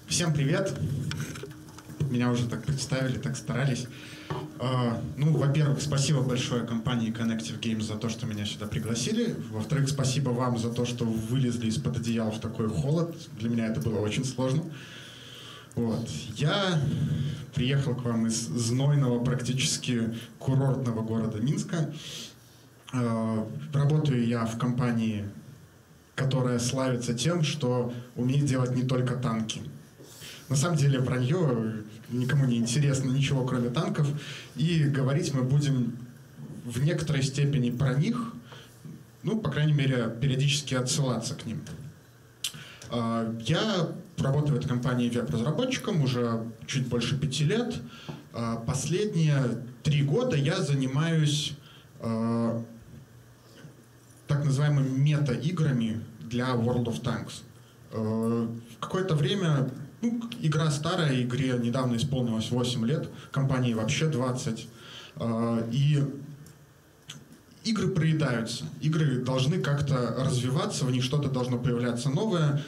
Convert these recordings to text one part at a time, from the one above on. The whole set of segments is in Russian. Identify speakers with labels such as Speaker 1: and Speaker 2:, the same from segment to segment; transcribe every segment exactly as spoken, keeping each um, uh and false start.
Speaker 1: Всем привет! Меня уже так представили, так старались. Uh, ну, во-первых, спасибо большое компании Connective Games за то, что меня сюда пригласили. Во-вторых, спасибо вам за то, что вы вылезли из-под одеяла в такой холод. Для меня это было очень сложно. Вот. Я приехал к вам из знойного, практически курортного города Минска. Uh, работаю я в компании, которая славится тем, что умеет делать не только танки. На самом деле вранье, никому не интересно ничего, кроме танков, и говорить мы будем в некоторой степени про них, ну, по крайней мере, периодически отсылаться к ним. Я работаю в этой компании веб-разработчиком уже чуть больше пяти лет. Последние три года я занимаюсь так называемыми мета-играми для World of Tanks. В какое-то время... Ну, игра старая, игре недавно исполнилось восемь лет, компании вообще двадцать. И игры проедаются. Игры должны как-то развиваться, в них что-то должно появляться новое.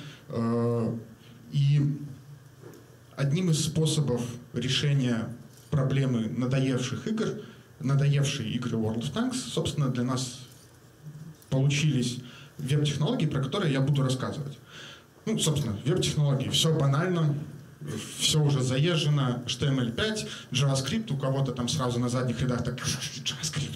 Speaker 1: И одним из способов решения проблемы надоевших игр, надоевшие игры World of Tanks, собственно, для нас получились веб-технологии, про которые я буду рассказывать. Ну, собственно, веб-технологии. Все банально, все уже заезжено. эйч ти эм эль пять, JavaScript, у кого-то там сразу на задних рядах так JavaScript.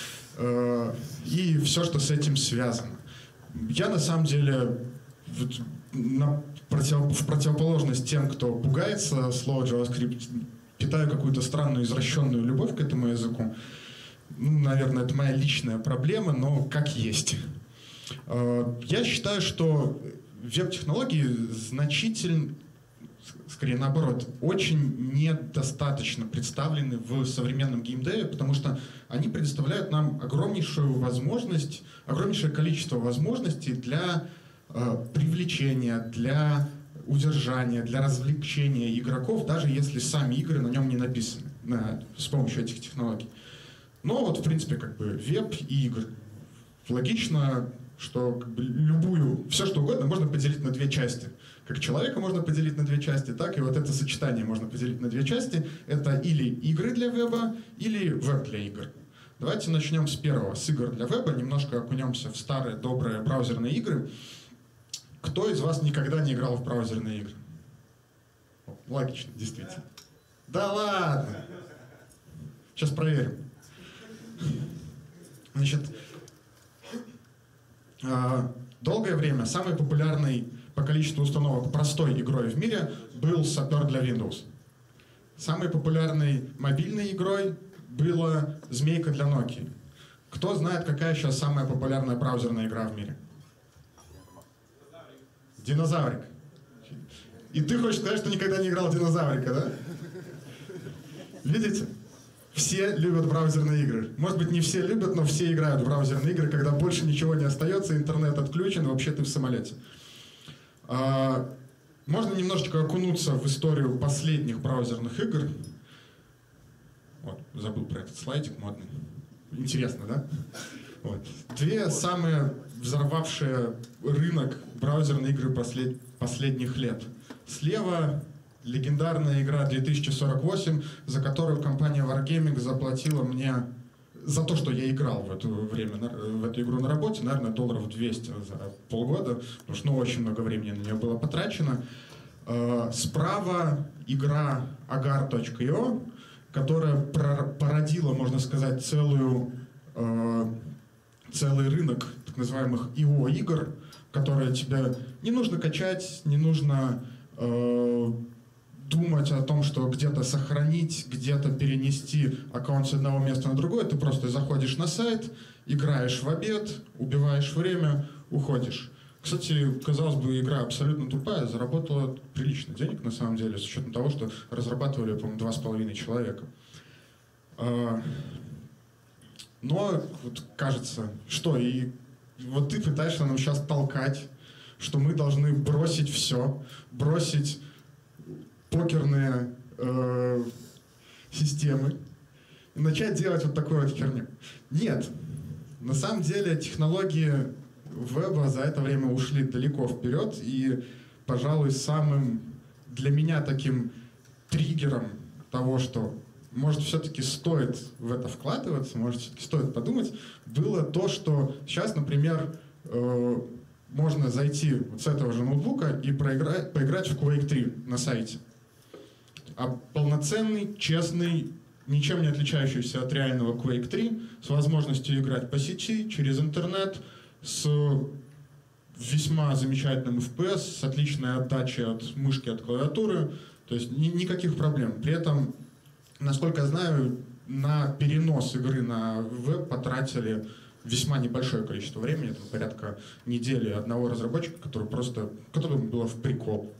Speaker 1: И все, что с этим связано. Я, на самом деле, вот, на против, в противоположность тем, кто пугается слова JavaScript, питаю какую-то странную, извращенную любовь к этому языку. Ну, наверное, это моя личная проблема, но как есть. Я считаю, что веб-технологии значительно, скорее наоборот, очень недостаточно представлены в современном геймдеве, потому что они предоставляют нам огромнейшую возможность, огромнейшее количество возможностей для э, привлечения, для удержания, для развлечения игроков, даже если сами игры на нем не написаны на, с помощью этих технологий. Но вот, в принципе, как бы веб и игры. Логично, что как бы любую, все что угодно можно поделить на две части. Как человека можно поделить на две части, так и вот это сочетание можно поделить на две части. Это или игры для веба, или веб для игр. Давайте начнем с первого, с игр для веба. Немножко окунемся в старые добрые браузерные игры. Кто из вас никогда не играл в браузерные игры? Логично, действительно. Да ладно! Сейчас проверим. Значит, долгое время самой популярной по количеству установок простой игрой в мире был Сапер для Windows. Самой популярной мобильной игрой была Змейка для Nokia. Кто знает, какая сейчас самая популярная браузерная игра в мире? Динозаврик. И ты хочешь сказать, что никогда не играл в Динозаврика, да? Видите? Все любят браузерные игры. Может быть, не все любят, но все играют в браузерные игры, когда больше ничего не остается, интернет отключен, вообще ты в самолете. А, можно немножечко окунуться в историю последних браузерных игр. Вот, забыл про этот слайдик модный. Интересно, да? Вот. Две самые взорвавшие рынок браузерные игры послед... последних лет. Слева легендарная игра две тысячи сорок восемь, за которую компания Wargaming заплатила мне за то, что я играл в это время, в эту игру на работе, наверное, долларов двести за полгода, потому что ну, очень много времени на нее было потрачено. Справа игра agar точка io, которая породила, можно сказать, целую, целый рынок так называемых ай о-игр, которые тебе не нужно качать, не нужно думать о том, что где-то сохранить, где-то перенести аккаунт с одного места на другое. Ты просто заходишь на сайт, играешь в обед, убиваешь время, уходишь. Кстати, казалось бы, игра абсолютно тупая, заработала прилично денег, на самом деле, с учетом того, что разрабатывали, по-моему, два с половиной человека. Но вот кажется, что и вот ты пытаешься нам сейчас толкать, что мы должны бросить все, бросить покерные э, системы и начать делать вот такую вот херню. Нет. На самом деле технологии веба за это время ушли далеко вперед, и, пожалуй, самым для меня таким триггером того, что может все-таки стоит в это вкладываться, может все-таки стоит подумать, было то, что сейчас, например, э, можно зайти вот с этого же ноутбука и проиграть, поиграть в Quake три на сайте. А полноценный, честный, ничем не отличающийся от реального Quake три, с возможностью играть по сети, через интернет, с весьма замечательным эф пи эс, с отличной отдачей от мышки, от клавиатуры, то есть ни, никаких проблем. При этом, насколько я знаю, на перенос игры на веб потратили весьма небольшое количество времени, там порядка недели одного разработчика, который просто, которому было в прикол.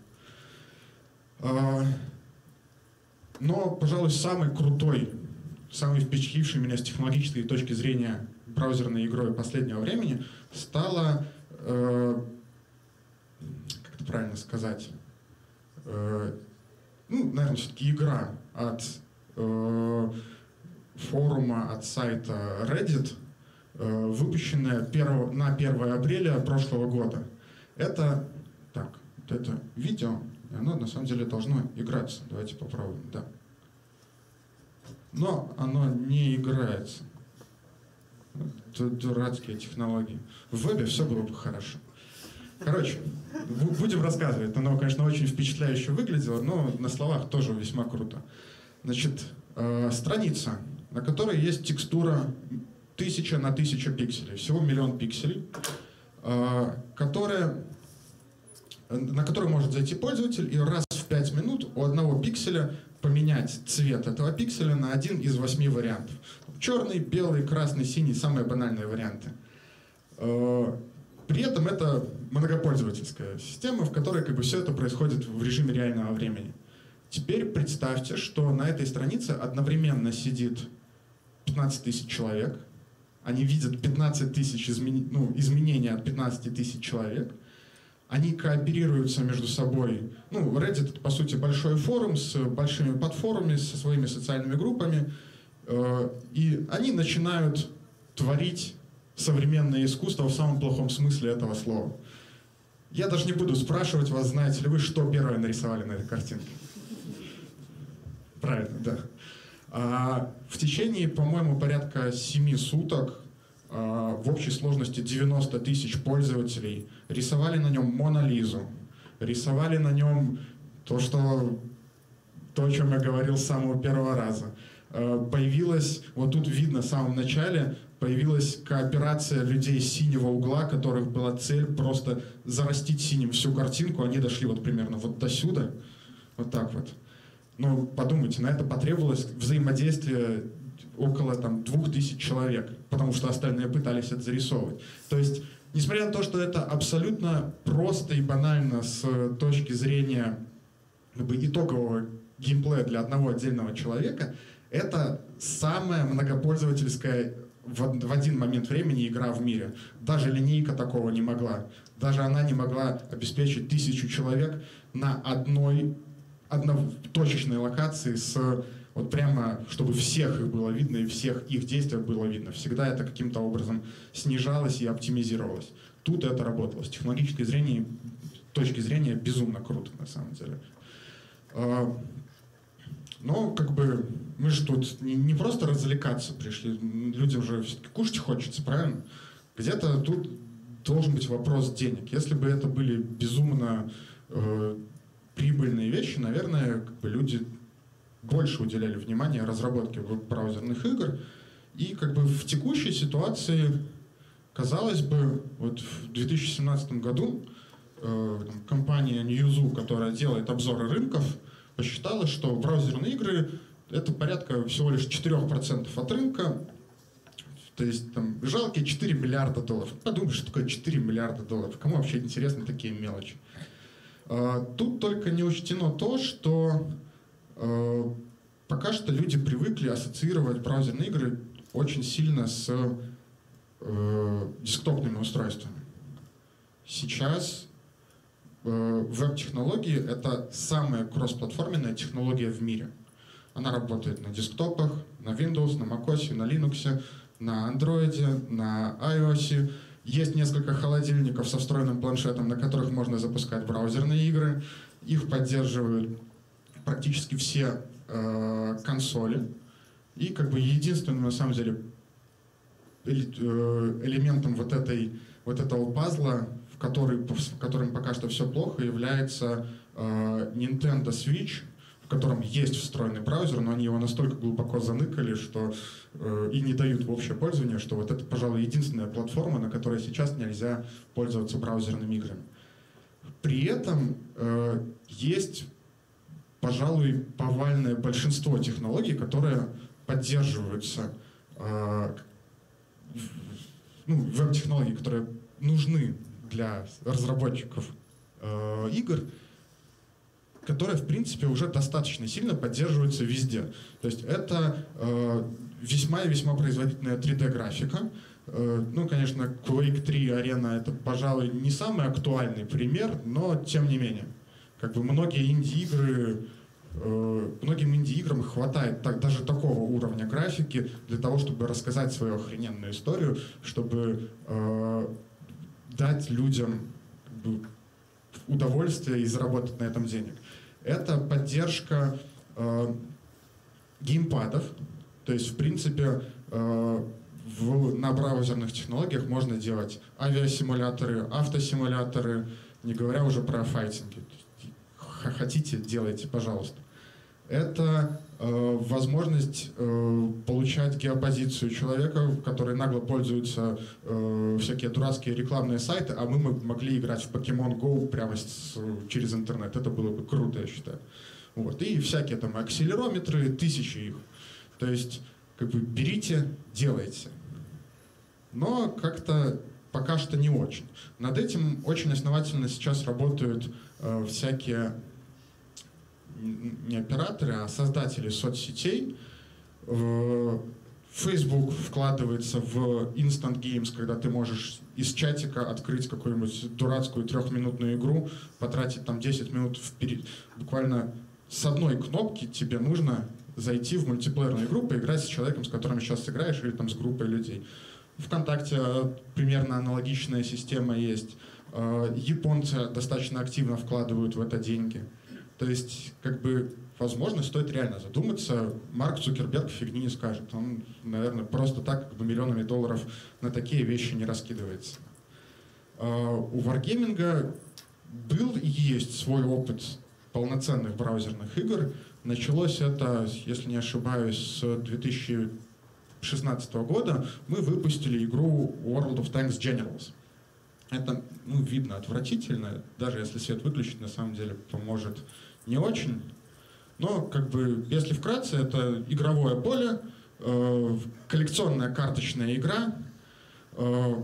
Speaker 1: Но, пожалуй, самый крутой, самый впечатливший меня с технологической точки зрения браузерной игрой последнего времени стала, э, как это правильно сказать, э, ну, наверное, все-таки игра от э, форума, от сайта Reddit, э, выпущенная первого, на первое апреля прошлого года. Это, так, вот это видео, оно на самом деле должно играться. Давайте попробуем, да. Но оно не играется. Это дурацкие технологии. В вебе все было бы хорошо. Короче, будем рассказывать. Оно, конечно, очень впечатляюще выглядело, но на словах тоже весьма круто. Значит, э, страница, на которой есть текстура тысяча на тысячу пикселей, всего миллион пикселей, э, которая... на который может зайти пользователь и раз в пять минут у одного пикселя поменять цвет этого пикселя на один из восьми вариантов. Черный, белый, красный, синий, самые банальные варианты. При этом это многопользовательская система, в которой как бы все это происходит в режиме реального времени. Теперь представьте, что на этой странице одновременно сидит пятнадцать тысяч человек. Они видят пятнадцать тысяч измен... ну, изменений от пятнадцати тысяч человек. Они кооперируются между собой. Ну, Reddit — это, по сути, большой форум с большими подфорумами, со своими социальными группами. И они начинают творить современное искусство в самом плохом смысле этого слова. Я даже не буду спрашивать вас, знаете ли вы, что первое нарисовали на этой картинке. Правильно, да. А в течение, по-моему, порядка семи суток в общей сложности девяносто тысяч пользователей рисовали на нем Мону Лизу, рисовали на нем то, что, то, о чем я говорил с самого первого раза. Появилась, вот тут видно в самом начале, появилась кооперация людей синего угла, которых была цель просто зарастить синим всю картинку. Они дошли вот примерно вот до сюда, вот так вот. Ну, подумайте, на это потребовалось взаимодействие около там двух тысяч человек, потому что остальные пытались это зарисовывать. То есть, несмотря на то, что это абсолютно просто и банально с точки зрения как бы, итогового геймплея для одного отдельного человека, это самая многопользовательская в, в один момент времени игра в мире. Даже линейка такого не могла. Даже она не могла обеспечить тысячу человек на одной одноточечной локации с вот прямо, чтобы всех их было видно и всех их действия было видно. Всегда это каким-то образом снижалось и оптимизировалось. Тут это работало. С технологической зрения, точки зрения безумно круто, на самом деле. Но как бы мы же тут не, не просто развлекаться пришли, людям же все-таки кушать хочется, правильно? Где-то тут должен быть вопрос денег. Если бы это были безумно э, прибыльные вещи, наверное, как бы люди больше уделяли внимания разработке браузерных игр. И как бы в текущей ситуации, казалось бы, вот в две тысячи семнадцатом году э, там, компания Newzoo, которая делает обзоры рынков, посчитала, что браузерные игры это порядка всего лишь четыре процента от рынка. То есть там жалкие четыре миллиарда долларов. Подумай, что такое четыре миллиарда долларов. Кому вообще интересны такие мелочи? Э, тут только не учтено то, что пока что люди привыкли ассоциировать браузерные игры очень сильно с э, десктопными устройствами. Сейчас э, веб-технологии — это самая кроссплатформенная технология в мире. Она работает на десктопах, на Windows, на macOS, на Linux, на Android, на iOS. Есть несколько холодильников со встроенным планшетом, на которых можно запускать браузерные игры. Их поддерживают практически все э, консоли. И как бы единственным, на самом деле, элементом вот, этой, вот этого пазла, в, который, в котором пока что все плохо, является э, Nintendo Switch, в котором есть встроенный браузер, но они его настолько глубоко заныкали, что э, и не дают в общее пользование, что вот это, пожалуй, единственная платформа, на которой сейчас нельзя пользоваться браузерными играми. При этом э, есть, пожалуй, повальное большинство технологий, которые поддерживаются, э, ну, веб-технологии, которые нужны для разработчиков э, игр, которые, в принципе, уже достаточно сильно поддерживаются везде. То есть это э, весьма и весьма производительная три дэ-графика. Э, ну, конечно, Quake три Arena — это, пожалуй, не самый актуальный пример, но тем не менее. Как бы многие инди-игры, э, многим инди-играм хватает так, даже такого уровня графики для того, чтобы рассказать свою охрененную историю, чтобы э, дать людям как бы удовольствие и заработать на этом денег. Это поддержка э, геймпадов. То есть, в принципе, э, в, на браузерных технологиях можно делать авиасимуляторы, автосимуляторы, не говоря уже про файтинги. Хотите, делайте, пожалуйста. Это э, возможность э, получать геопозицию человека, который нагло пользуется э, всякие дурацкие рекламные сайты, а мы могли играть в Pokemon Go прямо с, через интернет. Это было бы круто, я считаю. Вот. И всякие там акселерометры, тысячи их. То есть, как бы, берите, делайте. Но как-то пока что не очень. Над этим очень основательно сейчас работают э, всякие не операторы, а создатели соцсетей. Facebook вкладывается в Instant Games, когда ты можешь из чатика открыть какую-нибудь дурацкую трехминутную игру, потратить там десять минут вперед. Буквально с одной кнопки тебе нужно зайти в мультиплеерную игру, поиграть с человеком, с которым сейчас играешь, или там с группой людей. ВКонтакте примерно аналогичная система есть. Японцы достаточно активно вкладывают в это деньги. То есть, как бы, возможно, стоит реально задуматься. Марк Цукерберг фигни не скажет. Он, наверное, просто так как бы миллионами долларов на такие вещи не раскидывается. У Wargaming был и есть свой опыт полноценных браузерных игр. Началось это, если не ошибаюсь, с две тысячи шестнадцатого года. Мы выпустили игру World of Tanks Generals. Это, ну, видно отвратительно, даже если свет выключить, на самом деле поможет не очень. Но, как бы, если вкратце, это игровое поле, э, коллекционная карточная игра. Э,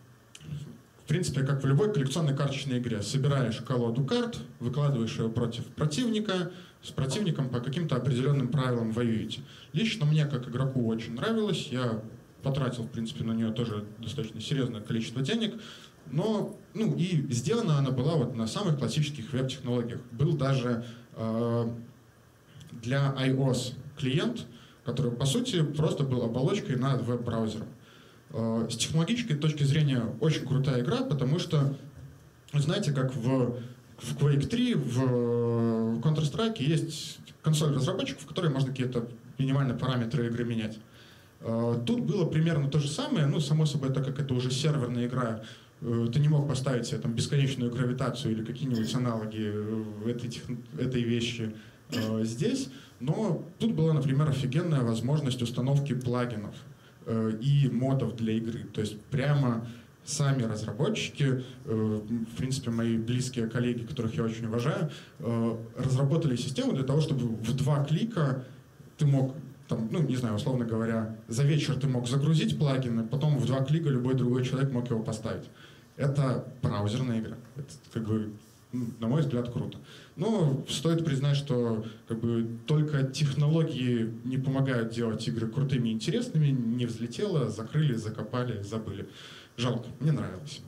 Speaker 1: в принципе, как в любой коллекционной карточной игре. Собираешь колоду карт, выкладываешь ее против противника, с противником по каким-то определенным правилам воюете. Лично мне, как игроку, очень нравилось. Я потратил, в принципе, на нее тоже достаточно серьезное количество денег. Но, ну, и сделана она была вот на самых классических веб-технологиях. Был даже э, для iOS клиент, который, по сути, просто был оболочкой над веб-браузером. Э, с технологической точки зрения очень крутая игра, потому что, знаете, как в, в Quake три, в Counter-Strike есть консоль разработчиков, в которой можно какие-то минимальные параметры игры менять. Э, тут было примерно то же самое, ну, само собой, так как это уже серверная игра, ты не мог поставить себе там бесконечную гравитацию или какие-нибудь аналоги этой, этой вещи э, здесь, но тут была, например, офигенная возможность установки плагинов э, и модов для игры. То есть прямо сами разработчики, э, в принципе, мои близкие коллеги, которых я очень уважаю, э, разработали систему для того, чтобы в два клика ты мог там, ну, не знаю, условно говоря, за вечер ты мог загрузить плагины, потом в два клика любой другой человек мог его поставить. Это браузерная игра. Это, как бы, на мой взгляд, круто. Но стоит признать, что как бы, только технологии не помогают делать игры крутыми и интересными. Не взлетело, закрыли, закопали, забыли. Жалко, мне нравилось.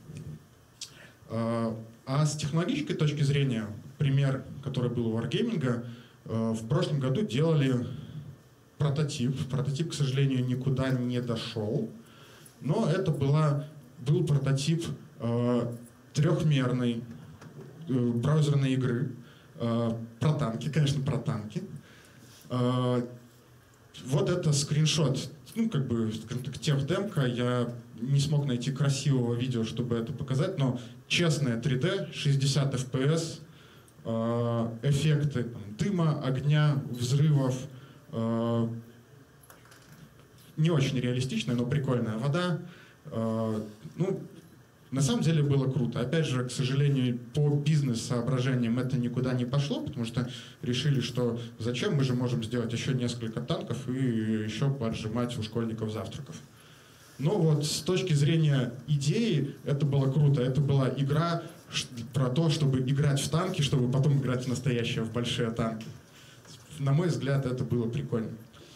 Speaker 1: А с технологической точки зрения, пример, который был у Wargaming, в прошлом году делали прототип. Прототип, к сожалению, никуда не дошел. Но это была был прототип э, трехмерной э, браузерной игры э, про танки, конечно, про танки. Э, вот это скриншот, ну, как бы, скажем так, техдемка. Я не смог найти красивого видео, чтобы это показать, но честное три дэ, шестьдесят эф пи эс, э, эффекты там, дыма, огня, взрывов, э, не очень реалистичная, но прикольная вода. Э, ну, на самом деле было круто. Опять же, к сожалению, по бизнес-соображениям это никуда не пошло, потому что решили, что зачем, мы же можем сделать еще несколько танков и еще поджимать у школьников завтраков. Но вот с точки зрения идеи это было круто. Это была игра про то, чтобы играть в танки, чтобы потом играть в настоящие, в большие танки. На мой взгляд, это было прикольно.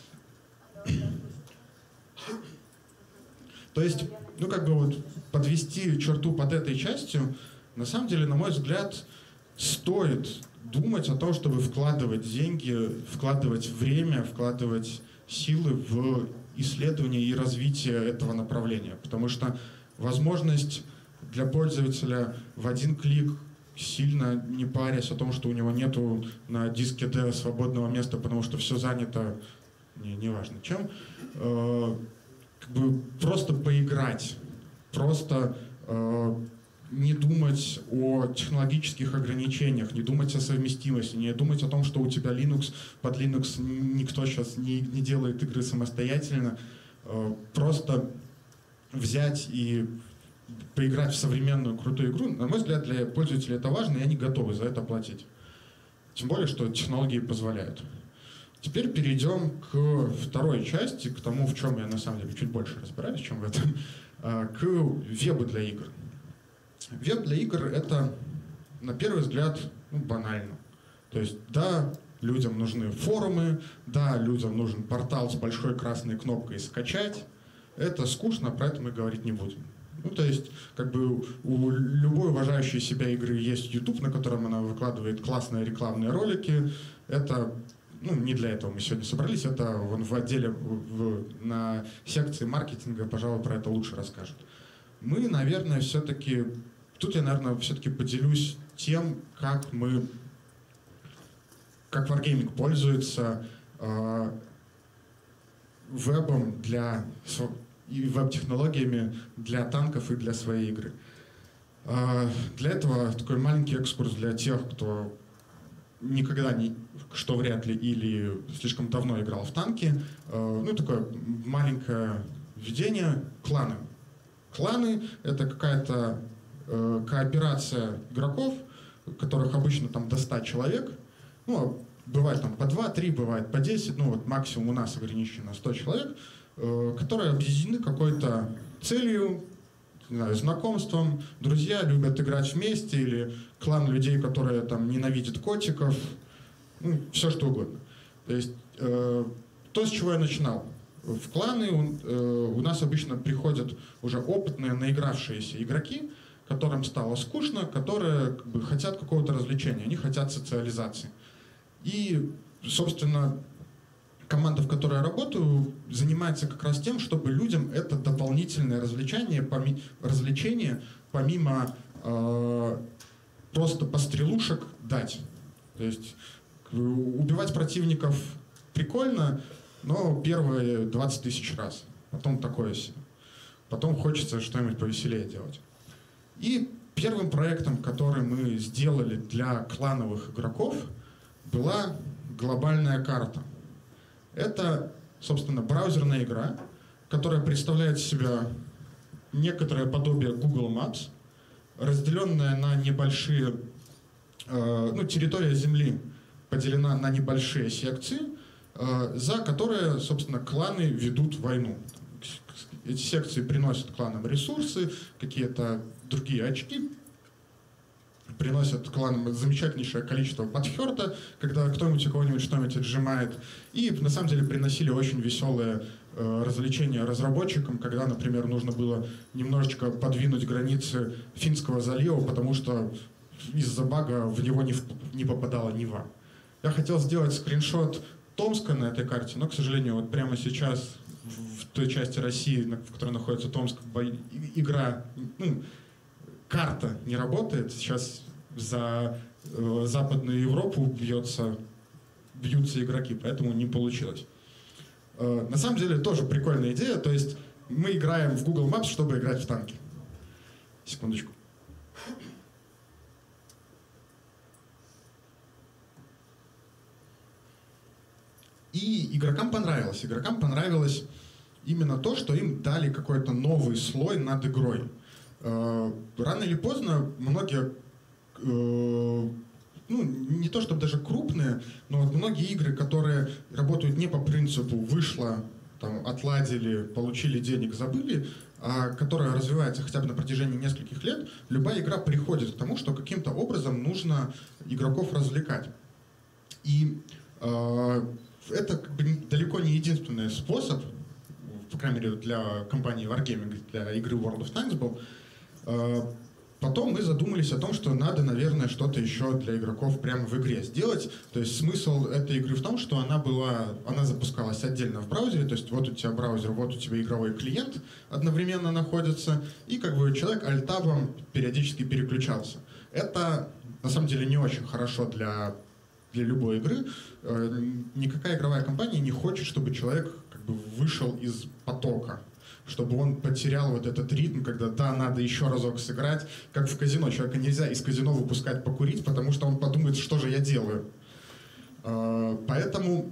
Speaker 1: То есть, ну как бы вот подвести черту под этой частью, на самом деле, на мой взгляд, стоит думать о том, чтобы вкладывать деньги, вкладывать время, вкладывать силы в исследование и развитие этого направления. Потому что возможность для пользователя в один клик, сильно не парясь о том, что у него нету на диске D свободного места, потому что все занято, не, неважно чем, э, как бы просто поиграть, просто э, не думать о технологических ограничениях, не думать о совместимости, не думать о том, что у тебя Linux, под Linux никто сейчас не, не делает игры самостоятельно, э, просто взять и поиграть в современную крутую игру, на мой взгляд, для пользователей это важно, и они готовы за это платить. Тем более, что технологии позволяют. Теперь перейдем к второй части, к тому, в чем я на самом деле чуть больше разбираюсь, чем в этом, к вебу для игр. Веб для игр — это, на первый взгляд, ну, банально. То есть, да, людям нужны форумы, да, людям нужен портал с большой красной кнопкой «Скачать». Это скучно, про это мы говорить не будем. Ну, то есть, как бы у любой уважающей себя игры есть YouTube, на котором она выкладывает классные рекламные ролики. Это, ну, не для этого мы сегодня собрались, это вон в отделе, в, на секции маркетинга, пожалуй, про это лучше расскажут. Мы, наверное, все-таки, тут я, наверное, все-таки поделюсь тем, как мы, как Wargaming пользуется э, вебом для... и веб-технологиями для танков и для своей игры. Для этого такой маленький экскурс для тех, кто никогда не, что вряд ли, или слишком давно играл в танки. Ну, такое маленькое введение. Кланы. Кланы — это какая-то кооперация игроков, которых обычно там до ста человек. Ну, бывает там по два-три, бывает по десять, ну вот максимум у нас ограничено сто человек, которые объединены какой-то целью, не знаю, знакомством, друзья любят играть вместе, или клан людей, которые там ненавидят котиков, ну, все что угодно. То есть э, то, с чего я начинал. В кланы у, э, у нас обычно приходят уже опытные, наигравшиеся игроки, которым стало скучно, которые как бы хотят какого-то развлечения, они хотят социализации. И, собственно, команда, в которой я работаю, занимается как раз тем, чтобы людям это дополнительное развлечение, поми развлечение помимо э, просто пострелушек дать. То есть убивать противников прикольно, но первые двадцать тысяч раз. Потом такое себе. Потом хочется что-нибудь повеселее делать. И первым проектом, который мы сделали для клановых игроков, была глобальная карта. Это, собственно, браузерная игра, которая представляет из себя некоторое подобие Google Maps, разделенная на небольшие, э, ну, территория Земли поделена на небольшие секции, э, за которые, собственно, кланы ведут войну. Эти секции приносят кланам ресурсы, какие-то другие очки, приносят кланам замечательнейшее количество подхерта, когда кто-нибудь у кого-нибудь что-нибудь отжимает. И на самом деле приносили очень веселые э, развлечения разработчикам, когда, например, нужно было немножечко подвинуть границы Финского залива, потому что из-за бага в него не, в, не попадала Нева. Я хотел сделать скриншот Томска на этой карте, но, к сожалению, вот прямо сейчас в той части России, в которой находится Томск, игра, ну, карта не работает. Сейчас за э, Западную Европу бьется, бьются игроки, поэтому не получилось. Э, на самом деле тоже прикольная идея, то есть мы играем в Google Maps, чтобы играть в танки. Секундочку. И игрокам понравилось. Игрокам понравилось именно то, что им дали какой-то новый слой над игрой. Рано или поздно многие, ну, не то чтобы даже крупные, но вот многие игры, которые работают не по принципу «вышло», там, отладили, получили денег, забыли, а которая развивается хотя бы на протяжении нескольких лет, любая игра приходит к тому, что каким-то образом нужно игроков развлекать. И э, это как бы далеко не единственный способ, по крайней мере для компании Wargaming, для игры World of Tanks был. Потом мы задумались о том, что надо, наверное, что-то еще для игроков прямо в игре сделать. То есть смысл этой игры в том, что она была, она запускалась отдельно в браузере, то есть вот у тебя браузер, вот у тебя игровой клиент одновременно находится, и как бы человек альтабом периодически переключался. Это на самом деле не очень хорошо для, для любой игры. Никакая игровая компания не хочет, чтобы человек как бы вышел из потока, чтобы он потерял вот этот ритм, когда да, надо еще разок сыграть, как в казино. Человека нельзя из казино выпускать покурить, потому что он подумает, что же я делаю. Поэтому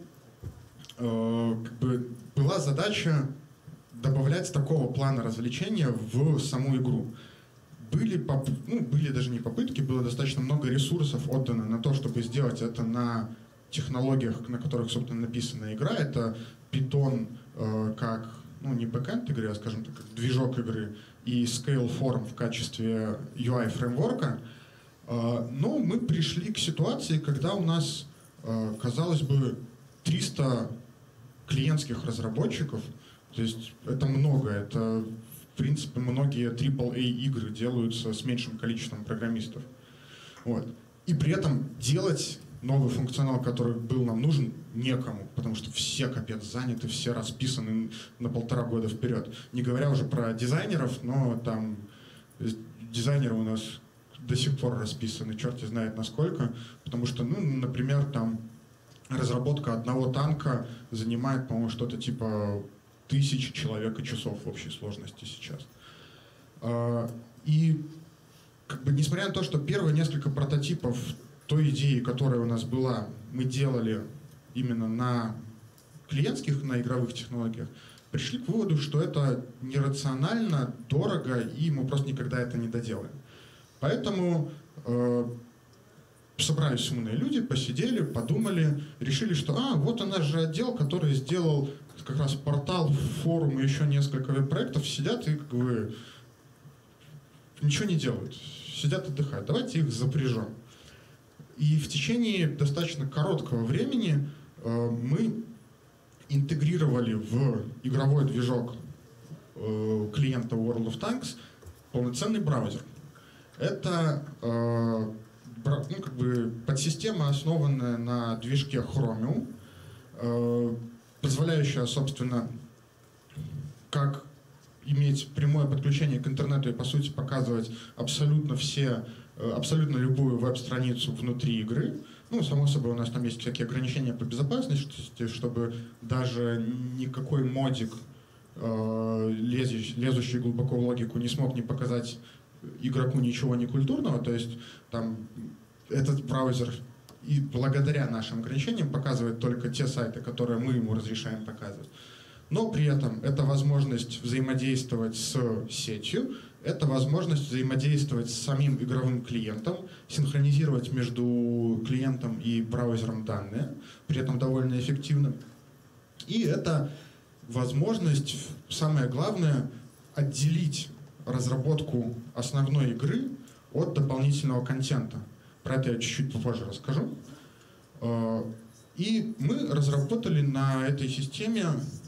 Speaker 1: как бы была задача добавлять такого плана развлечения в саму игру. Были, поп... ну, были даже не попытки, было достаточно много ресурсов отдано на то, чтобы сделать это на технологиях, на которых, собственно, написана игра. Это Python как ну, не бэкэнд игры, а, скажем так, движок игры, и Scaleform в качестве ю ай-фреймворка. Но мы пришли к ситуации, когда у нас, казалось бы, триста клиентских разработчиков, то есть это много, это, в принципе, многие трипл эй игры делаются с меньшим количеством программистов. Вот. И при этом делать новый функционал, который был нам нужен, некому, потому что все капец заняты, все расписаны на полтора года вперед. Не говоря уже про дизайнеров, но там дизайнеры у нас до сих пор расписаны, черти знает насколько, потому что, ну, например, там разработка одного танка занимает, по-моему, что-то типа тысячи человек и часов в общей сложности сейчас. И как бы, несмотря на то, что первые несколько прототипов той идеи, которая у нас была, мы делали именно на клиентских, на игровых технологиях, пришли к выводу, что это нерационально, дорого, и мы просто никогда это не доделаем. Поэтому э, собрались умные люди, посидели, подумали, решили, что а, вот у нас же отдел, который сделал как раз портал, форум и еще несколько веб-проектов, сидят и как бы ничего не делают, сидят отдыхают. Давайте их запряжем. И в течение достаточно короткого времени э, мы интегрировали в игровой движок э, клиента World of Tanks полноценный браузер. Это э, бра, ну, как бы подсистема, основанная на движке Chromium, э, позволяющая, собственно, как иметь прямое подключение к интернету и, по сути, показывать абсолютно все, абсолютно любую веб-страницу внутри игры. Ну, само собой, у нас там есть всякие ограничения по безопасности, чтобы даже никакой модик, э, лезущий, лезущий глубоко в логику, не смог не показать игроку ничего некультурного. То есть там этот браузер и благодаря нашим ограничениям показывает только те сайты, которые мы ему разрешаем показывать. Но при этом это возможность взаимодействовать с сетью, это возможность взаимодействовать с самим игровым клиентом, синхронизировать между клиентом и браузером данные, при этом довольно эффективно. И это возможность, самое главное, отделить разработку основной игры от дополнительного контента. Про это я чуть-чуть попозже расскажу. И мы разработали на этой системе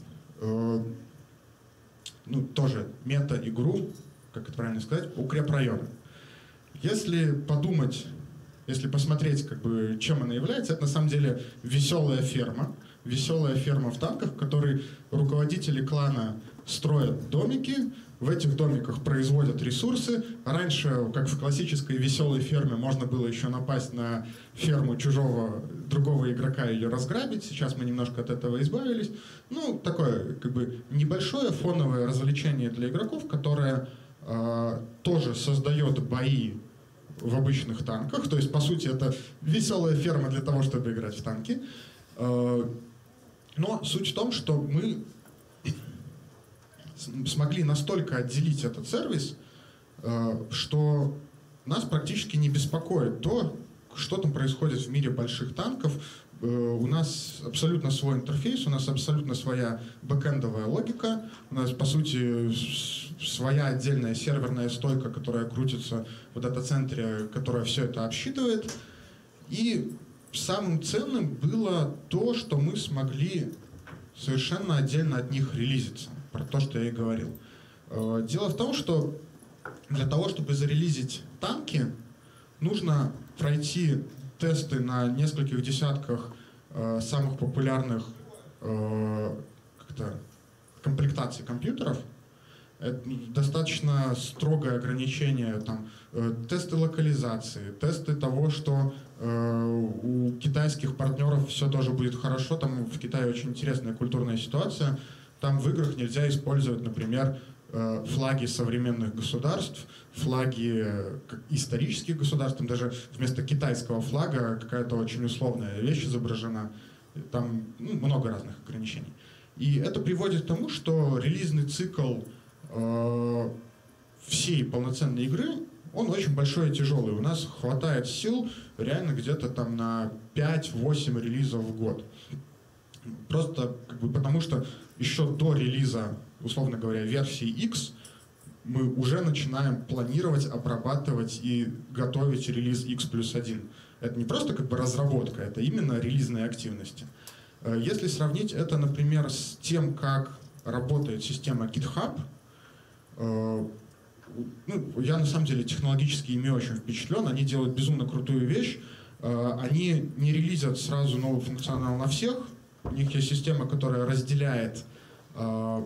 Speaker 1: ну, тоже мета-игру, как это правильно сказать, укрепрайоны. Если подумать, если посмотреть, как бы, чем она является, это на самом деле веселая ферма, веселая ферма в танках, в которой руководители клана строят домики, в этих домиках производят ресурсы. Раньше, как в классической веселой ферме, можно было еще напасть на ферму чужого, другого игрока или разграбить. Сейчас мы немножко от этого избавились. Ну, такое, как бы, небольшое фоновое развлечение для игроков, которое э, тоже создает бои в обычных танках. То есть, по сути, это веселая ферма для того, чтобы играть в танки. Э, но суть в том, что мы смогли настолько отделить этот сервис, что нас практически не беспокоит то, что там происходит в мире больших танков. У нас абсолютно свой интерфейс, у нас абсолютно своя бэкэндовая логика, у нас, по сути, своя отдельная серверная стойка, которая крутится в дата-центре, которая все это обсчитывает. И самым ценным было то, что мы смогли совершенно отдельно от них релизиться. Про то, что я и говорил. Дело в том, что для того, чтобы зарелизить танки, нужно пройти тесты на нескольких десятках э, самых популярных э, как-то комплектаций компьютеров. Это достаточно строгое ограничение, там, э, тесты локализации, тесты того, что э, у китайских партнеров все тоже будет хорошо. Там в Китае очень интересная культурная ситуация. Там в играх нельзя использовать, например, флаги современных государств, флаги исторических государств. Там даже вместо китайского флага какая-то очень условная вещь изображена. Там, ну, много разных ограничений. И это приводит к тому, что релизный цикл э, всей полноценной игры, он очень большой и тяжелый. У нас хватает сил реально где-то там на пять-восемь релизов в год. Просто как бы, потому что еще до релиза, условно говоря, версии X, мы уже начинаем планировать, обрабатывать и готовить релиз X плюс один. Это не просто как бы разработка, это именно релизные активности. Если сравнить это, например, с тем, как работает система GitHub, ну, я на самом деле технологически ими очень впечатлен, они делают безумно крутую вещь, они не релизят сразу новый функционал на всех. У них есть система, которая разделяет э,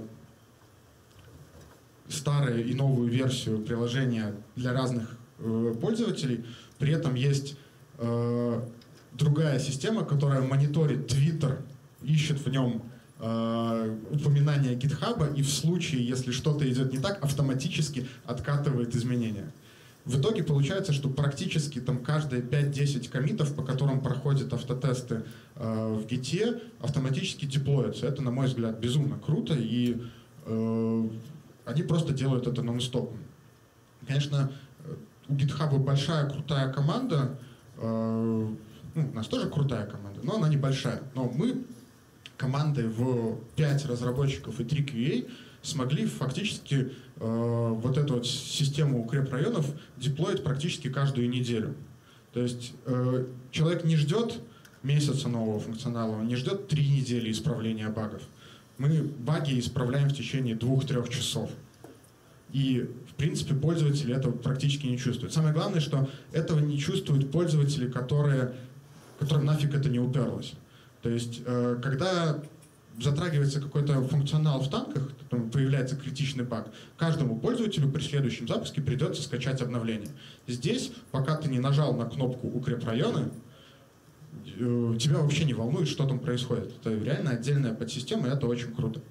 Speaker 1: старую и новую версию приложения для разных э, пользователей. При этом есть э, другая система, которая мониторит Twitter, ищет в нем э, упоминания GitHub и в случае, если что-то идет не так, автоматически откатывает изменения. В итоге получается, что практически там каждые пять-десять коммитов, по которым проходят автотесты э, в Git, автоматически деплоятся. Это, на мой взгляд, безумно круто, и э, они просто делают это нон-стопом. Конечно, у GitHub большая крутая команда, э, ну, у нас тоже крутая команда, но она небольшая. Но мы командой в пять разработчиков и три кью эй смогли фактически э, вот эту вот систему укрепрайонов деплоить практически каждую неделю. То есть э, человек не ждет месяца нового функционала, он не ждет три недели исправления багов. Мы баги исправляем в течение двух-трех часов. И, в принципе, пользователи этого практически не чувствуют. Самое главное, что этого не чувствуют пользователи, которые, которым нафиг это не уперлось. То есть, э, когда затрагивается какой-то функционал в танках, там появляется критичный баг, каждому пользователю при следующем запуске придется скачать обновление. Здесь, пока ты не нажал на кнопку «Укрепрайоны», тебя вообще не волнует, что там происходит. Это реально отдельная подсистема, и это очень круто.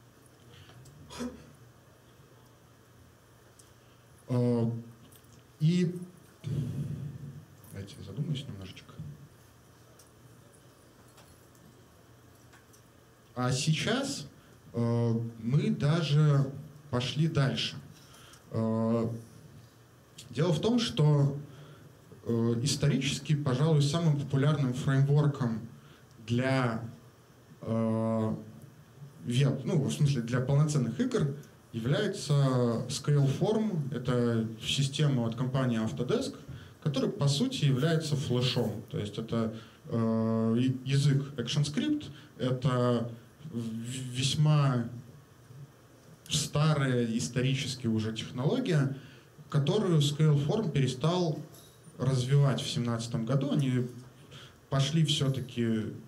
Speaker 1: И давайте я задумаюсь немножечко. А сейчас э, мы даже пошли дальше. Э, дело в том, что э, исторически, пожалуй, самым популярным фреймворком для э, веб, ну, в смысле, для полноценных игр является Scaleform. Это система от компании Autodesk, который, по сути, является флешом. То есть это э, язык ActionScript, это весьма старая исторически уже технология, которую Scaleform перестал развивать в две тысячи семнадцатом году. Они пошли все-таки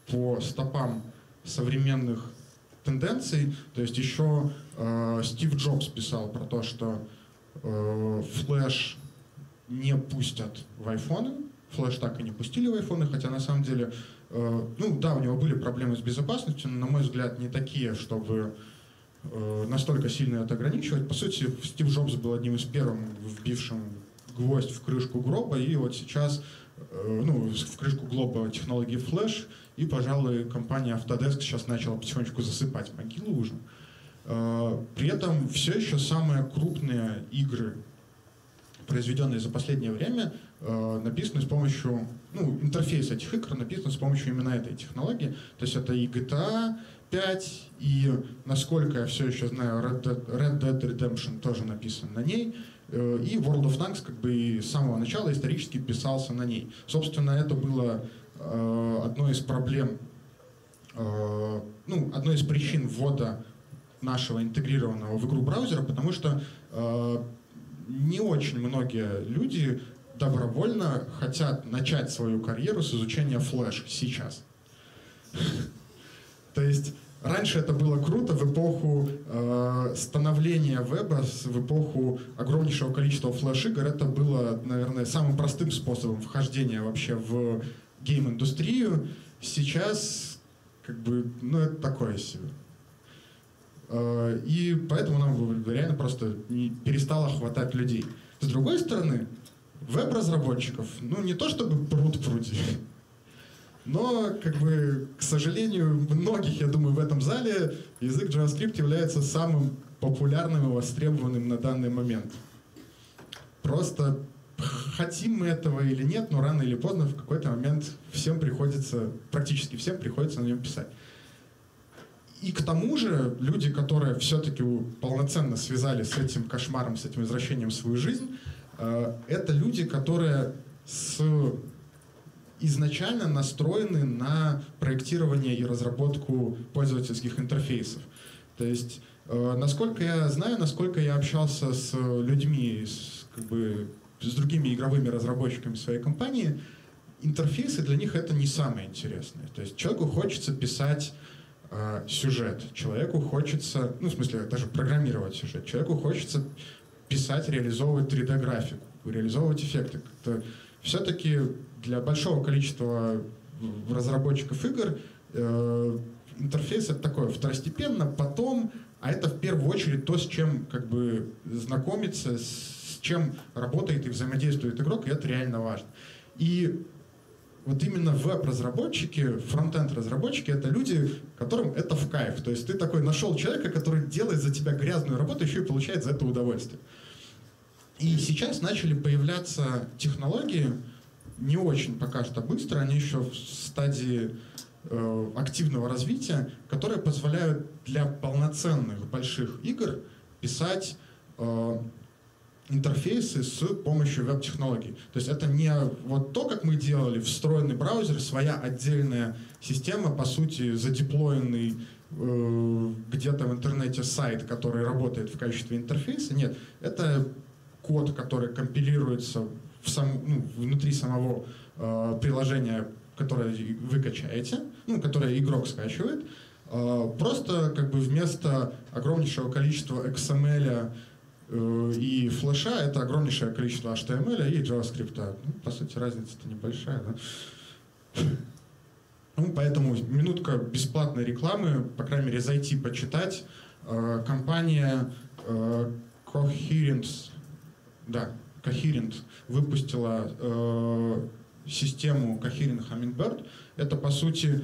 Speaker 1: по стопам современных тенденций. То есть еще э, Стив Джобс писал про то, что э, флеш не пустят в айфоны. Флеш так и не пустили в айфоны, хотя на самом деле, э, ну да, у него были проблемы с безопасностью, но, на мой взгляд, не такие, чтобы э, настолько сильно это ограничивать. По сути, Стив Джобс был одним из первых вбившим гвоздь в крышку гроба, и вот сейчас, э, ну, в крышку глоба технологии флеш, и, пожалуй, компания Autodesk сейчас начала потихонечку засыпать могилу уже. Э, при этом все еще самые крупные игры, произведенные за последнее время, э, написаны с помощью, ну, интерфейс этих игр написан с помощью именно этой технологии. То есть это и джи ти эй пять, и, насколько я все еще знаю, Red Dead, Red Dead Redemption тоже написан на ней, э, и World of Tanks как бы с самого начала исторически писался на ней. Собственно, это было э, одной из проблем, э, ну, одной из причин ввода нашего интегрированного в игру браузера, потому что э, не очень многие люди добровольно хотят начать свою карьеру с изучения флеш сейчас. То есть раньше это было круто в эпоху э, становления веба, в эпоху огромнейшего количества флеш-игр. Это было, наверное, самым простым способом вхождения вообще в гейм-индустрию. Сейчас, как бы, ну, это такое себе. И поэтому нам реально просто не перестало хватать людей. С другой стороны, веб-разработчиков, ну не то чтобы пруд пруди, но, как бы, к сожалению, многих, я думаю, в этом зале язык JavaScript является самым популярным и востребованным на данный момент. Просто хотим мы этого или нет, но рано или поздно в какой-то момент всем приходится, практически всем приходится на нем писать. И к тому же люди, которые все-таки полноценно связали с этим кошмаром, с этим извращением свою жизнь, это люди, которые с... изначально настроены на проектирование и разработку пользовательских интерфейсов. То есть, насколько я знаю, насколько я общался с людьми, с, как бы, с другими игровыми разработчиками своей компании, интерфейсы для них это не самое интересное. То есть человеку хочется писать сюжет, человеку хочется, ну, в смысле, даже программировать сюжет, человеку хочется писать, реализовывать три дэ-графику, реализовывать эффекты. Как-то все-таки для большого количества разработчиков игр э, интерфейс это такое второстепенно, потом, а это в первую очередь то, с чем как бы знакомиться, с чем работает и взаимодействует игрок, и это реально важно. И вот именно веб-разработчики, фронтенд-разработчики — это люди, которым это в кайф. То есть ты такой нашел человека, который делает за тебя грязную работу, еще и получает за это удовольствие. И сейчас начали появляться технологии, не очень пока что быстро, они еще в стадии э, активного развития, которые позволяют для полноценных больших игр писать э, интерфейсы с помощью веб-технологий. То есть это не вот то, как мы делали, встроенный браузер, своя отдельная система, по сути, задеплоенный э, где-то в интернете сайт, который работает в качестве интерфейса. Нет, это код, который компилируется в сам, ну, внутри самого э, приложения, которое вы качаете, ну, которое игрок скачивает. Э, просто как бы вместо огромнейшего количества икс эм эль и флеша это огромнейшее количество эйч ти эм эль и JavaScript. Ну, по сути, разница-то небольшая, да? Ну, поэтому минутка бесплатной рекламы, по крайней мере, зайти почитать. Э, компания э, Coherent, да, Coherent выпустила э, систему Coherent Hummingbird. Это, по сути,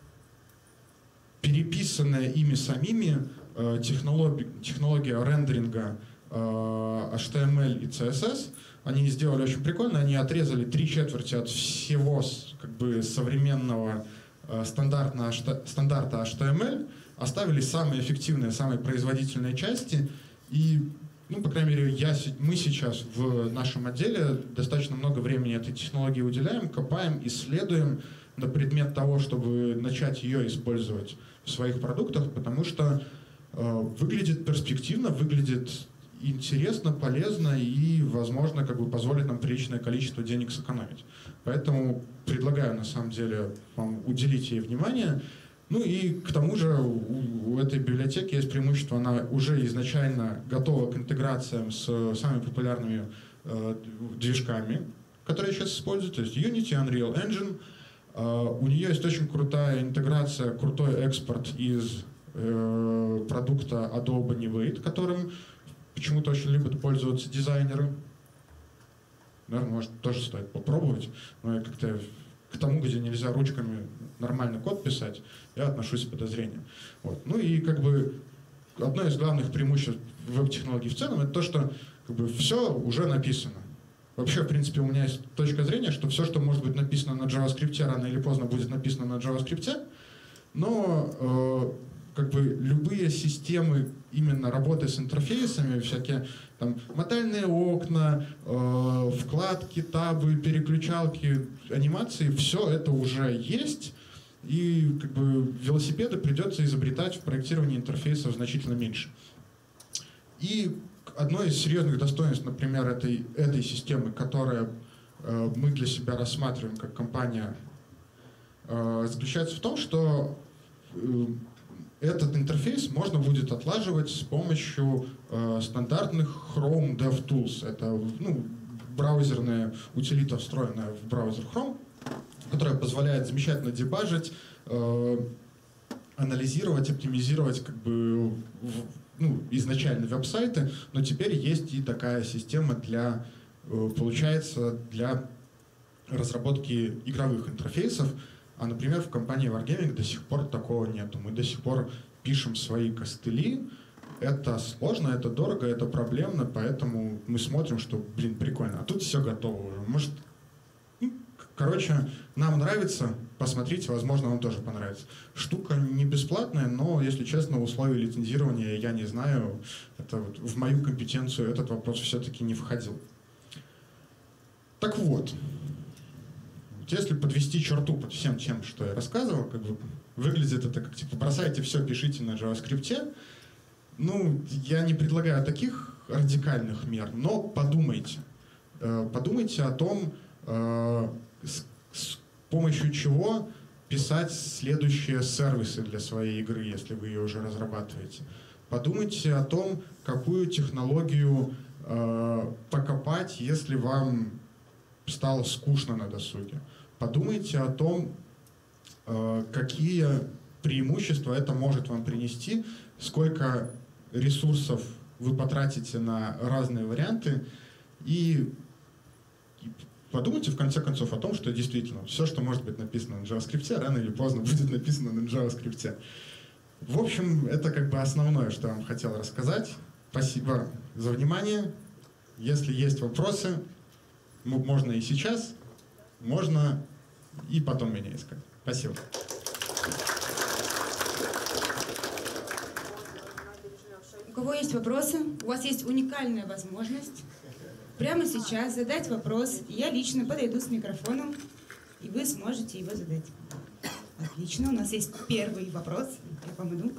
Speaker 1: переписанная ими самими э, технология, технология рендеринга эйч ти эм эль и си эс эс. Они сделали очень прикольно, они отрезали три четверти от всего как бы современного э, стандартного, стандарта эйч ти эм эль, оставили самые эффективные, самые производительные части. И, ну, по крайней мере, я, мы сейчас в нашем отделе достаточно много времени этой технологии уделяем, копаем, исследуем на предмет того, чтобы начать ее использовать в своих продуктах, потому что э, выглядит перспективно, выглядит интересно, полезно и, возможно, как бы позволит нам приличное количество денег сэкономить. Поэтому предлагаю, на самом деле, вам уделить ей внимание. Ну и к тому же у, у этой библиотеки есть преимущество, она уже изначально готова к интеграциям с самыми популярными э, движками, которые сейчас используют, то есть Unity, Unreal Engine. Uh, у нее есть очень крутая интеграция, крутой экспорт из uh, продукта Adobe Nivate, которым почему-то очень любят пользоваться дизайнеры. Наверное, может, тоже стоит попробовать. Но я как-то к тому, где нельзя ручками нормально код писать, я отношусь с подозрением. Вот. Ну и как бы одно из главных преимуществ веб-технологий в целом — это то, что как бы все уже написано. Вообще, в принципе, у меня есть точка зрения, что все, что может быть написано на JavaScript, рано или поздно будет написано на JavaScript, но э, как бы любые системы именно работы с интерфейсами, всякие там модальные окна, э, вкладки, табы, переключалки, анимации, все это уже есть, и как бы велосипеды придется изобретать в проектировании интерфейсов значительно меньше. И одно из серьезных достоинств, например, этой, этой системы, которую э, мы для себя рассматриваем как компания, э, заключается в том, что э, этот интерфейс можно будет отлаживать с помощью э, стандартных Chrome DevTools. Это ну, браузерная утилита, встроенная в браузер Chrome, которая позволяет замечательно дебажить, э, анализировать, оптимизировать как бы в, ну, изначально веб-сайты, но теперь есть и такая система для, получается, для разработки игровых интерфейсов. А, например, в компании Wargaming до сих пор такого нету. Мы до сих пор пишем свои костыли. Это сложно, это дорого, это проблемно, поэтому мы смотрим, что, блин, прикольно. А тут все готово уже. Может, ну, короче, нам нравится, посмотрите, возможно, вам тоже понравится. Штука не бесплатная, но, если честно, условия лицензирования я не знаю. Это вот в мою компетенцию этот вопрос все-таки не входил. Так вот, если подвести черту под всем тем, что я рассказывал, как бы выглядит это как типа бросайте все, пишите на JavaScript. Ну, я не предлагаю таких радикальных мер, но подумайте. Подумайте о том, с, с помощью чего писать следующие сервисы для своей игры, если вы ее уже разрабатываете. Подумайте о том, какую технологию э, покопать, если вам стало скучно на досуге. Подумайте о том, э, какие преимущества это может вам принести, сколько ресурсов вы потратите на разные варианты, и, и подумайте в конце концов о том, что действительно все, что может быть написано на JavaScript, рано или поздно будет написано на JavaScript. В общем, это как бы основное, что я вам хотел рассказать. Спасибо за внимание. Если есть вопросы, можно и сейчас, можно и потом меня искать. Спасибо.
Speaker 2: У кого есть вопросы, у вас есть уникальная возможность прямо сейчас задать вопрос. Я лично подойду с микрофоном, и вы сможете его задать. Отлично, у нас есть первый вопрос. Я вам иду.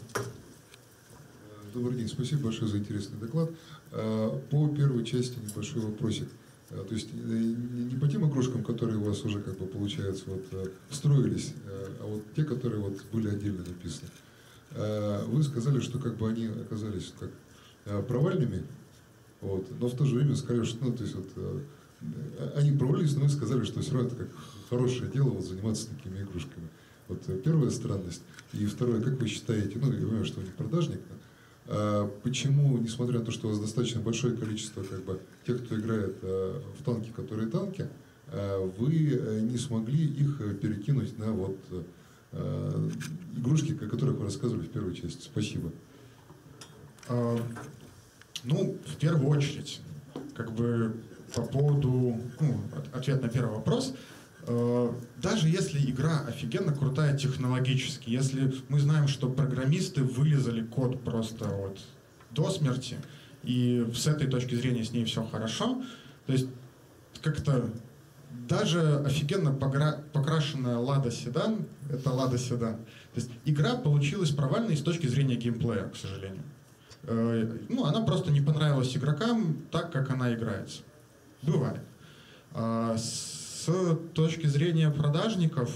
Speaker 3: Добрый день, спасибо большое за интересный доклад. По первой части небольшой вопросик. То есть не по тем игрушкам, которые у вас уже, как бы, получается, вот, встроились, а вот те, которые вот были отдельно написаны. Вы сказали, что как бы они оказались как провальными, вот, но в то же время сказали, что ну, то есть, вот, они провалились, но вы сказали, что все равно это как хорошее дело вот, заниматься такими игрушками. Вот первая странность. И второе, как вы считаете, ну, я понимаю, что вы не продажник, а почему, несмотря на то, что у вас достаточно большое количество как бы, тех, кто играет а, в танки, которые танки, а, вы не смогли их перекинуть на вот, а, игрушки, о которых вы рассказывали в первой части? Спасибо.
Speaker 1: А, ну, в первую очередь, как бы по поводу, ну, ответ на первый вопрос. Даже если игра офигенно крутая технологически, если мы знаем, что программисты вылезали код просто вот до смерти, и с этой точки зрения с ней все хорошо, то есть как-то даже офигенно покрашенная Лада Седан — это Лада Седан. То есть игра получилась провальной с точки зрения геймплея, к сожалению. ну, она просто не понравилась игрокам так, как она играется. Бывает. С точки зрения продажников,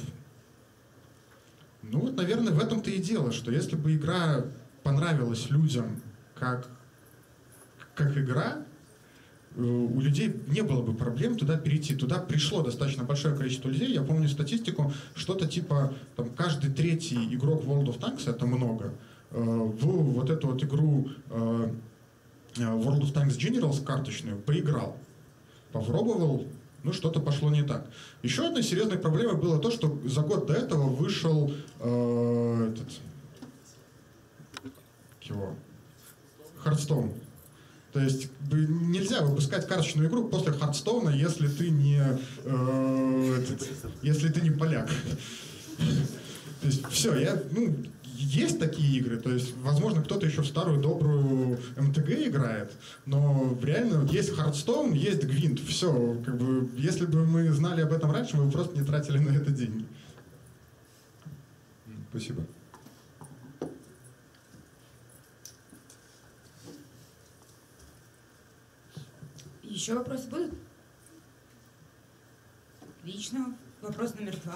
Speaker 1: ну вот, наверное, в этом-то и дело, что если бы игра понравилась людям как, как игра, у людей не было бы проблем туда перейти. Туда пришло достаточно большое количество людей. Я помню статистику, что-то типа там, каждый третий игрок World of Tanks, это много, в вот эту вот игру World of Tanks Generals карточную поиграл, попробовал, ну что-то пошло не так. Еще одной серьезной проблемой было то, что за год до этого вышел э, этот, его, Hearthstone. То есть нельзя выпускать карточную игру после Hearthstone, если ты не, э, этот, если ты не поляк. То есть все, я, ну, есть такие игры, то есть, возможно, кто-то еще в старую добрую эм тэ гэ играет, но реально есть Hearthstone, есть Гвинт, все, как бы, если бы мы знали об этом раньше, мы бы просто не тратили на это деньги.
Speaker 3: Спасибо.
Speaker 2: Еще вопросы будут? Отлично. Вопрос номер два.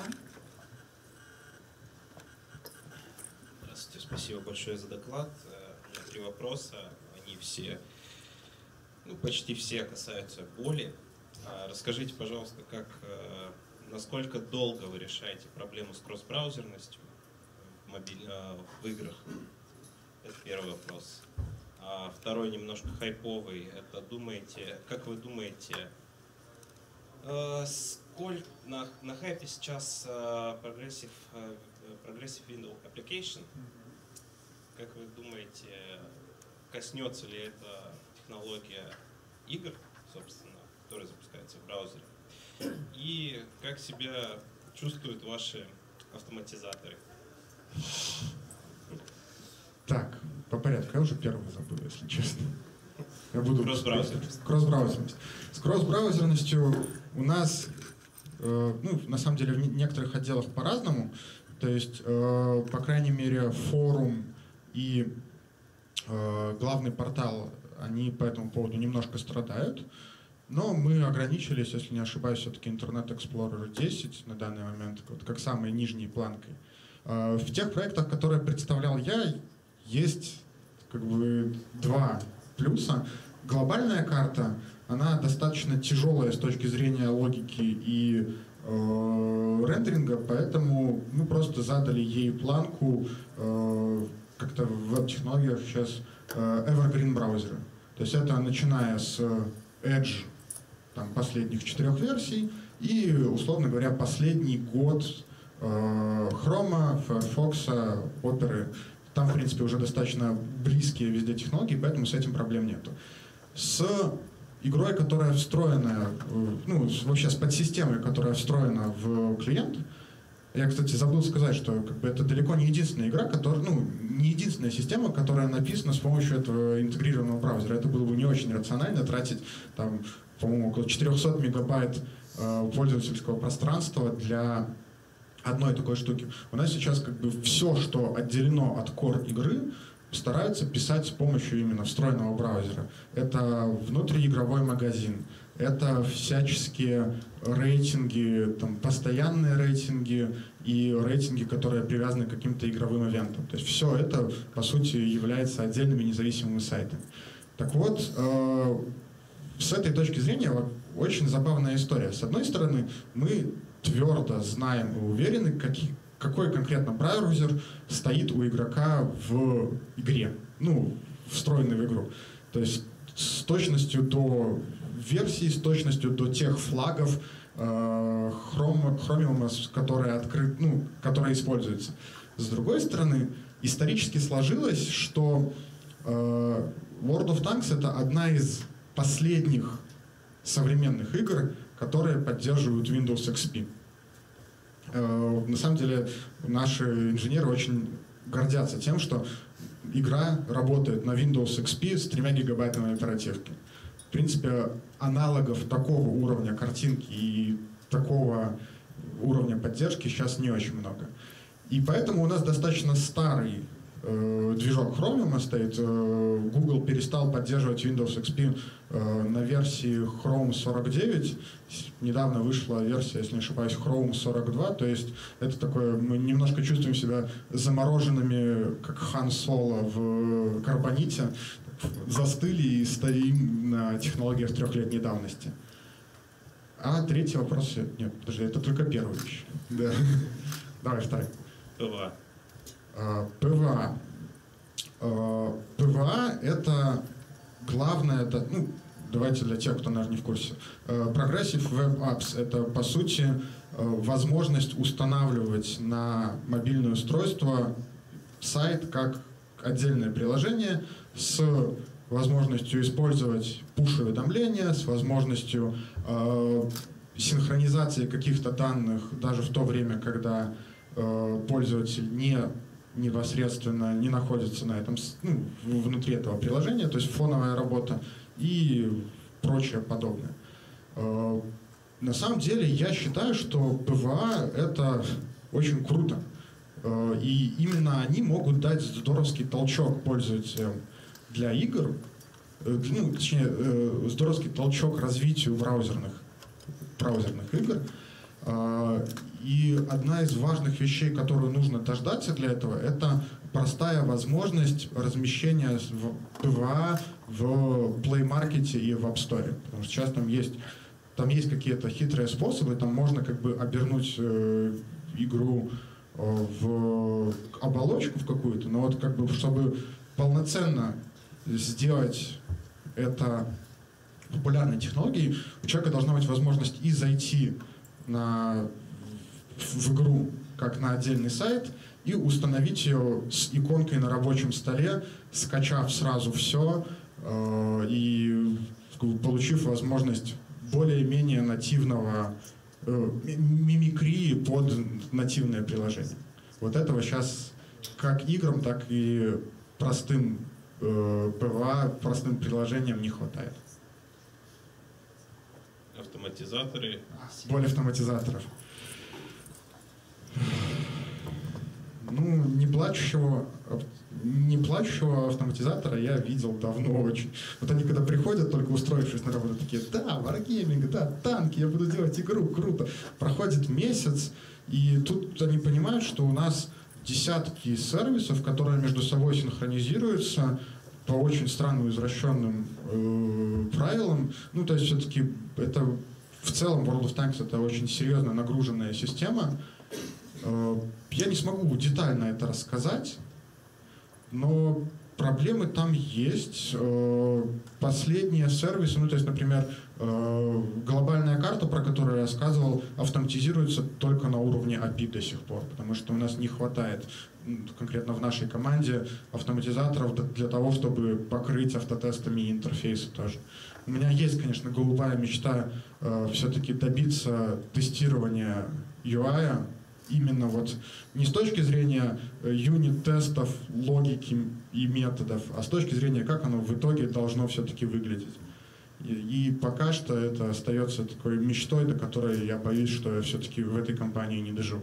Speaker 4: Здравствуйте, спасибо большое за доклад. У меня три вопроса. Они все, ну, почти все касаются боли. Расскажите, пожалуйста, как, насколько долго вы решаете проблему с кросс-браузерностью в, мобиль... в играх? Это первый вопрос. А второй немножко хайповый. Это думаете, как вы думаете, сколько на, на хайпе сейчас прогрессив Progressive Window Application? Как вы думаете, коснется ли эта технология игр, собственно, которые запускаются в браузере? И как себя чувствуют ваши автоматизаторы?
Speaker 1: Так, по порядку. Я уже первый забыл, если честно. Я буду...
Speaker 4: Кросс-браузерность.
Speaker 1: Кросс-браузерность. С кросс-браузерностью у нас, э, ну, на самом деле, в некоторых отделах по-разному. То есть, э, по крайней мере, форум и э, главный портал, они по этому поводу немножко страдают. Но мы ограничились, если не ошибаюсь, все-таки Internet Explorer десять на данный момент, вот как самой нижней планкой. Э, в тех проектах, которые представлял я, есть как бы два плюса. Глобальная карта, она достаточно тяжелая с точки зрения логики и э, рендеринга, поэтому мы просто задали ей планку э, как-то в веб-технологиях сейчас э, evergreen браузеры. То есть это начиная с Edge там, последних четырех версий и, условно говоря, последний год э, Chrome, Firefox, Opera. Там, в принципе, уже достаточно близкие везде технологии, поэтому с этим проблем нету. С игрой, которая встроена, ну, вообще с подсистемой, которая встроена в клиент, я, кстати, забыл сказать, что как бы, это далеко не единственная игра, которая, ну, не единственная система, которая написана с помощью этого интегрированного браузера. Это было бы не очень рационально тратить, там, по-моему, около четырехсот мегабайт э, пользовательского пространства для одной такой штуки. У нас сейчас как бы все, что отделено от core игры, стараются писать с помощью именно встроенного браузера. Это внутриигровой магазин, это всяческие рейтинги, там, постоянные рейтинги и рейтинги, которые привязаны к каким-то игровым ивентам. То есть все это, по сути, является отдельными независимыми сайтами. Так вот, э, с этой точки зрения очень забавная история. С одной стороны, мы твердо знаем и уверены, какие, какой конкретно браузер стоит у игрока в игре, ну, встроенный в игру. То есть с точностью до версии, с точностью до тех флагов э, Chrome, Chromium, которые, открыт, ну, которые используются. С другой стороны, исторически сложилось, что э, World of Tanks — это одна из последних современных игр, которые поддерживают Windows икс пи. На самом деле наши инженеры очень гордятся тем, что игра работает на Windows икс пи с тремя гигабайтами оперативки. В принципе, аналогов такого уровня картинки и такого уровня поддержки сейчас не очень много. И поэтому у нас достаточно старый э, движок Chromium стоит. Э, Google перестал поддерживать Windows икс пи э, на версии Chrome сорок девять. Недавно вышла версия, если не ошибаюсь, Chrome сорок два. То есть это такое, мы немножко чувствуем себя замороженными, как Хан Соло в Карбоните. Застыли и стоим на технологиях трехлетней давности. А третий вопрос... Нет, подожди, это только первый еще. Да. Давай, второй.
Speaker 4: ПВА.
Speaker 1: ПВА. ПВА — это главное... Ну, давайте для тех, кто, наверное, не в курсе. Progressive Web Apps — это, по сути, возможность устанавливать на мобильное устройство сайт как отдельное приложение с возможностью использовать пуш-уведомления, с возможностью э, синхронизации каких-то данных даже в то время, когда э, пользователь не непосредственно не находится на этом, ну, внутри этого приложения, то есть фоновая работа и прочее подобное. Э, на самом деле я считаю, что ПВА — это очень круто. Э, и именно они могут дать здоровский толчок пользователям для игр, ну, точнее, здоровский толчок развитию браузерных, браузерных игр. И одна из важных вещей, которую нужно дождаться для этого, это простая возможность размещения ПВА в Play Market и в App Store. Потому что сейчас там есть, там есть какие-то хитрые способы, там можно как бы обернуть игру в оболочку в какую-то, но вот как бы чтобы полноценно сделать это популярной технологией, у человека должна быть возможность и зайти на, в, в игру как на отдельный сайт и установить ее с иконкой на рабочем столе, скачав сразу все э, и получив возможность более-менее нативного э, мимикрии под нативное приложение. Вот этого сейчас как играм, так и простым ПВА, простым приложениям не хватает.
Speaker 4: Автоматизаторы.
Speaker 1: Более автоматизаторов. Ну, не плачущего, не плачущего автоматизатора я видел давно очень. Вот они когда приходят, только устроившись на работу, такие: да, Wargaming, да, танки, я буду делать игру, круто. Проходит месяц, и тут они понимают, что у нас десятки сервисов, которые между собой синхронизируются по очень странным извращенным э, правилам. Ну, то есть все-таки это в целом World of Tanks это очень серьезно нагруженная система. Э, я не смогу детально это рассказать, но проблемы там есть. Э, последние сервисы, ну, то есть, например, э, глобальная карта, про которую я рассказывал, автоматизируется только на уровне эй пи ай до сих пор, потому что у нас не хватает, конкретно в нашей команде, автоматизаторов для того, чтобы покрыть автотестами интерфейсы тоже. У меня есть, конечно, голубая мечта э, все-таки добиться тестирования ю ай именно вот не с точки зрения юнит-тестов, логики и методов, а с точки зрения, как оно в итоге должно все-таки выглядеть. И, и пока что это остается такой мечтой, до которой я боюсь, что я все-таки в этой компании не доживу.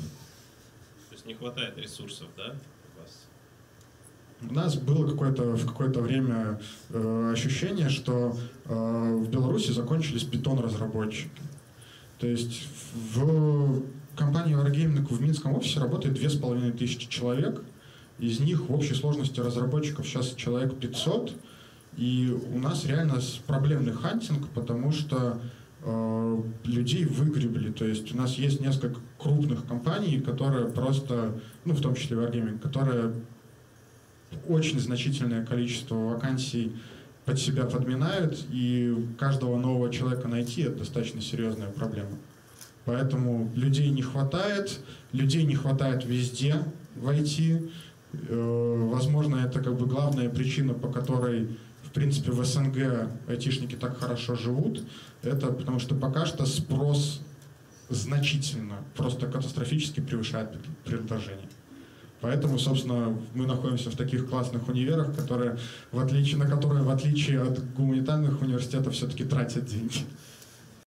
Speaker 4: То есть не хватает ресурсов, да, у вас?
Speaker 1: У нас было какое-то, в какое-то время э, ощущение, что э, в Беларуси закончились питон-разработчики. То есть в компании Wargaming в Минском офисе работает две с половиной тысячи человек. Из них в общей сложности разработчиков сейчас человек пятьсот. И у нас реально проблемный хантинг, потому что э, людей выгребли. То есть у нас есть несколько крупных компаний, которые просто, ну в том числе Wargaming, которые очень значительное количество вакансий под себя подминают, и каждого нового человека найти — это достаточно серьезная проблема. Поэтому людей не хватает, людей не хватает везде в ай ти. Э, возможно, это как бы главная причина, по которой в принципе в СНГ айтишники так хорошо живут. Это потому что пока что спрос значительно, просто катастрофически превышает предложение. Поэтому, собственно, мы находимся в таких классных универах, которые, в отличие, на которые, в отличие от гуманитарных университетов, все-таки тратят деньги.